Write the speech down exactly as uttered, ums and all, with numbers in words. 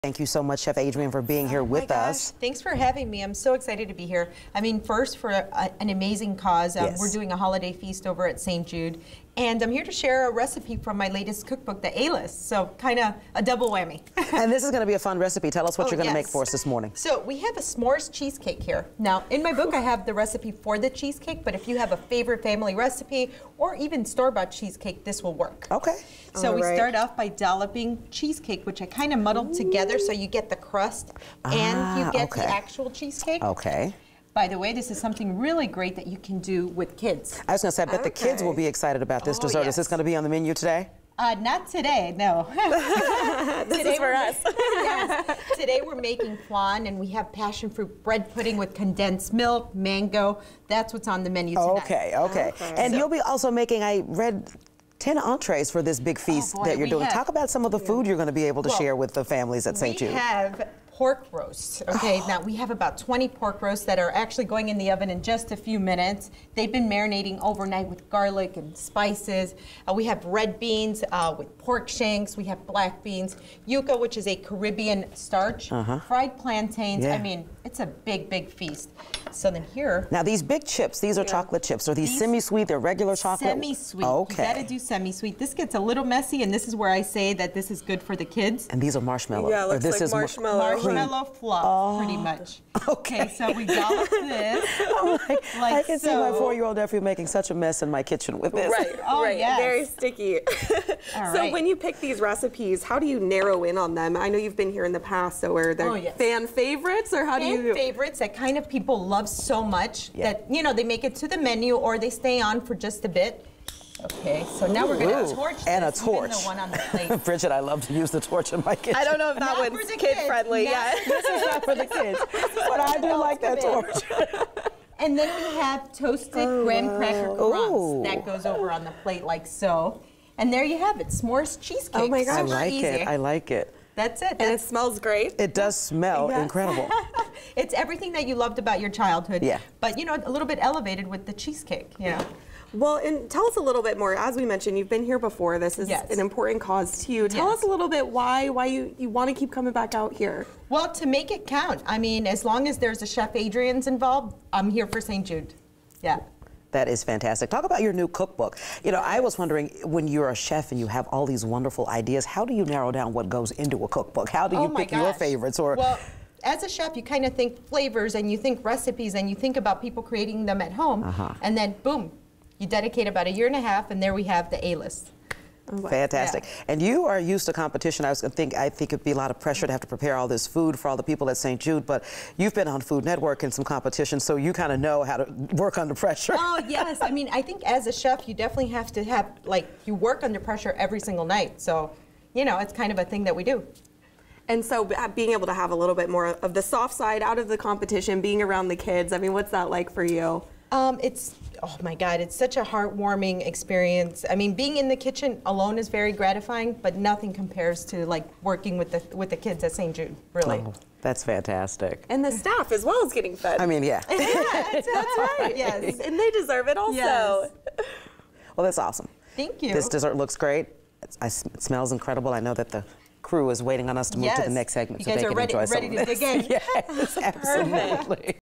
Thank you so much, Chef Adrianne, for being here oh with us. Thanks for having me. I'm so excited to be here. I mean, first, for a, an amazing cause. Um, yes. We're doing a holiday feast over at Saint Jude. And I'm here to share a recipe from my latest cookbook, the A-List. So kind of a double whammy. And this is going to be a fun recipe. Tell us what oh, you're going to yes. make for us this morning. So we have a s'mores cheesecake here. Now, in my book, I have the recipe for the cheesecake, but if you have a favorite family recipe or even store-bought cheesecake, this will work. Okay. So All we right. start off by dolloping cheesecake, which I kind of muddled Ooh. together so you get the crust ah, and you get okay. the actual cheesecake. Okay. By the way, this is something really great that you can do with kids. I was going to say, I bet okay. the kids will be excited about this oh, dessert. Yes. Is this going to be on the menu today? Uh, not today, no. This today is for us. yes. Today we're making flan, and we have passion fruit bread pudding with condensed milk, mango. That's what's on the menu tonight. Okay, okay. okay. And so, you'll be also making, I read, ten entrees for this big feast oh boy, that you're doing. have, Talk about some of the food you're going to be able to well, share with the families at Saint Jude. We have pork roasts. Okay, now we have about twenty pork roasts that are actually going in the oven in just a few minutes. They've been marinating overnight with garlic and spices. Uh, we have red beans uh, with pork shanks. We have black beans, yuca, which is a Caribbean starch, uh-huh. fried plantains. Yeah. I mean, it's a big, big feast. So then here. Now these big chips, these are yeah. chocolate chips. Are these, these semi-sweet? They're regular chocolate? Semi-sweet. Okay. You gotta do semi-sweet. This gets a little messy, and this is where I say that this is good for the kids. And these are marshmallow. Yeah, it looks or this like is marshmallow. Marshmallow fluff, oh. pretty much. Okay. Okay, so we dollop this. I'm like, like I can so. see my four-year-old nephew making such a mess in my kitchen with this. Right, oh, right. Yes. Very sticky. All so right. when you pick these recipes, how do you narrow in on them? I know you've been here in the past, so are they oh, yes. fan favorites, or how fan do you? favorites that kind of people love so much yeah. that, you know, they make it to the menu or they stay on for just a bit. Okay, so now we're going to torch and this, a torch. even the one on the plate. Bridget, I love to use the torch in my kitchen. I don't know if that Not one's kid kid friendly. Yeah, this is not for the kids, but I do like that torch. And then we have toasted oh, graham wow. cracker Ooh. crumbs that goes over on the plate like so. And there you have it, s'mores cheesecake. Oh my gosh. I Super like easy. it. I like it. That's it. And That's it smells great. It does smell Yes. incredible. It's everything that you loved about your childhood. Yeah. But, you know, a little bit elevated with the cheesecake, you know. Well, and tell us a little bit more. As we mentioned, you've been here before. This is Yes. an important cause to you. Tell Yes. us a little bit why why you, you want to keep coming back out here. Well, to make it count. I mean, as long as there's a Chef Adrianne's involved, I'm here for Saint Jude. Yeah. That is fantastic. Talk about your new cookbook. You know, I was wondering, when you're a chef and you have all these wonderful ideas, how do you narrow down what goes into a cookbook? How do you oh my pick your gosh. favorites? Or well, as a chef, you kind of think flavors and you think recipes and you think about people creating them at home, uh-huh. and then boom, you dedicate about a year and a half, and there we have the A-List. Fantastic. Yeah. And you are used to competition. I was going to think, I think it'd be a lot of pressure to have to prepare all this food for all the people at Saint Jude, but you've been on Food Network and some competition, so you kind of know how to work under pressure. Oh, yes. I mean, I think as a chef, you definitely have to have, like, you work under pressure every single night. So, you know, it's kind of a thing that we do. And so being able to have a little bit more of the soft side out of the competition, being around the kids, I mean, what's that like for you? Um, it's, oh my God, it's such a heartwarming experience. I mean, being in the kitchen alone is very gratifying, but nothing compares to like working with the with the kids at Saint Jude, really. Oh, that's fantastic. And the staff as well is getting fed. I mean, yeah. Yeah, that's, that's right, yes. And they deserve it also. Yes. Well, that's awesome. Thank you. This dessert looks great. It's, I, it smells incredible. I know that the crew is waiting on us to move yes. to the next segment You so guys they are can ready, enjoy ready some to of this. dig in. Yes, absolutely.